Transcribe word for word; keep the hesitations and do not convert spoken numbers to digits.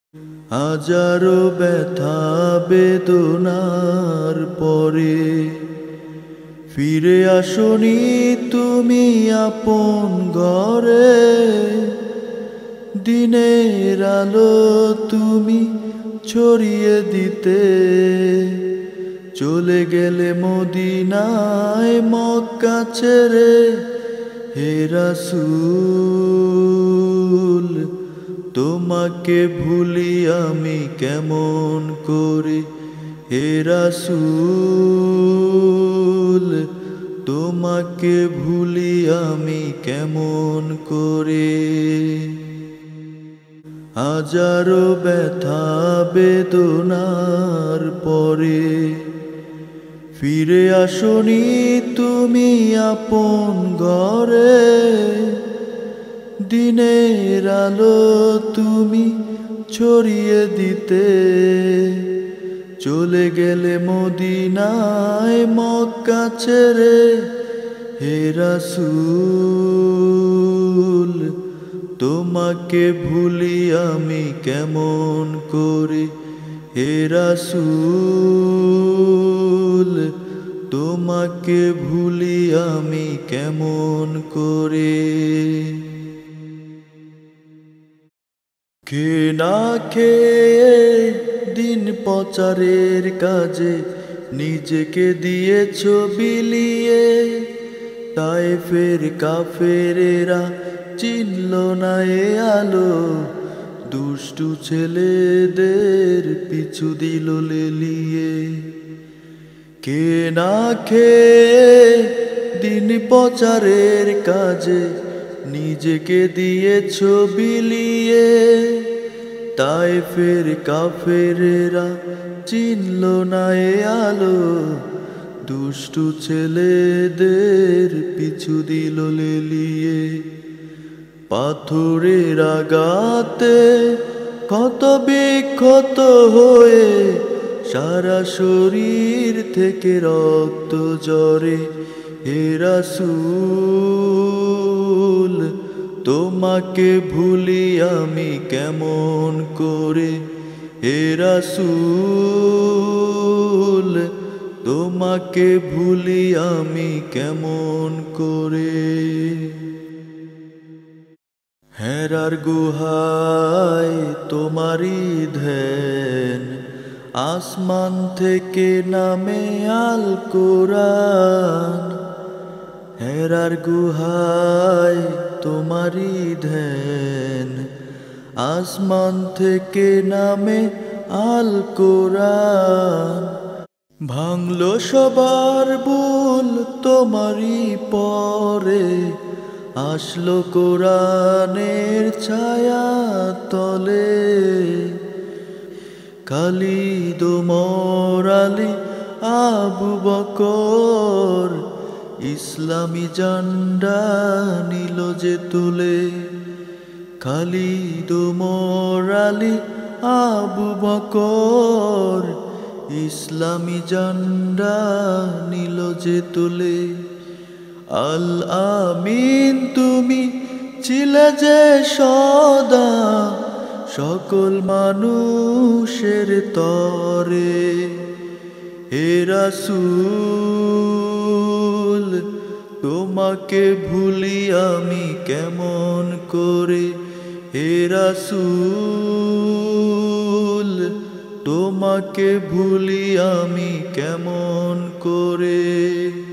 হাজারো ব্যথা বেদনার পরে ফিরে আসনি তুমি আপন ঘরে। দিনের আলো তুমি ছড়িয়ে দিতে চলে গেলে মদিনায় মক্কা ছেড়ে। হে রাসূল তোমাকে ভুলি আমি কেমন করে। হে রাসূল তোমাকে ভুলি আমি কেমন করে। হাজারো ব্যথা বেদনার পরে ফিরে আসনি তুমি আপন ঘরে। দিনের আলো তুমি ছড়িয়ে দিতে চলে গেলে মদিনায় মক্কা ছেড়ে। হে রাসূল তোমাকে ভুলি আমি কেমন করে। হে রাসূল তোমাকে ভুলি আমি কেমন করে। কে না খেয়ে দিন প্রচারের কাজে নিজেকে দিয়েছ বিলিয়ে। তায়েফের কাফেরেরা চিনল না এ আলো, দুষ্টু ছেলেদের পিছু দিল লেলিয়ে। কে না খেয়ে দিন প্রচারের কাজে নিজেকে দিয়েছ বিলিয়ে। তায়েফের কাফেরেরা চিনল না এ আলো, দুষ্টু ছেলেদের পিছু দিল লেলিয়ে। পাথরের আঘাতে ক্ষত বিক্ষত হয়ে সারা শরীর থেকে রক্ত ঝরে। হে রাসূল তোমাকে ভুলি আমি কেমন করে। হে রাসূল তোমাকে ভুলি আমি কেমন করে। হেরার গুহায় তোমারি ধ্যান, আসমান থেকে নামে আল কোরআন। হেরার গুহায় তোমারি ধ্যান, আসমান থেকে নামে আল কোরআন। ভাঙলো সবার ভুল তোমারি পরে, আসলো কোরআনের ছায়া তলে। খালিদ ওমর আলী আবু বকর ইসলামী ঝান্ডা নিল যে তুলে। খালিদ ওমর আলী আবু বকর ইসলামী ঝান্ডা নিল যে তুলে। আল আমিন তুমি ছিলে যে সদা সকল মানুষের তরে। হে রাসূল তোমাকে ভুলি আমি কেমন করে। হে রাসূল তোমাকে ভুলি আমি কেমন করে।